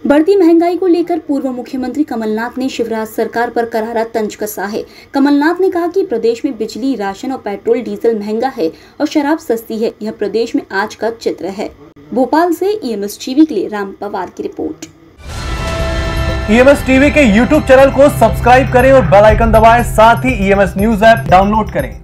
बढ़ती महंगाई को लेकर पूर्व मुख्यमंत्री कमलनाथ ने शिवराज सरकार पर करारा तंज कसा है। कमलनाथ ने कहा कि प्रदेश में बिजली, राशन और पेट्रोल डीजल महंगा है और शराब सस्ती है। यह प्रदेश में आज का चित्र है। भोपाल से EMS टीवी के लिए राम पवार की रिपोर्ट। EMS टीवी के YouTube चैनल को सब्सक्राइब करें और बेल आइकन दबाएं। साथ ही EMS न्यूज ऐप डाउनलोड करें।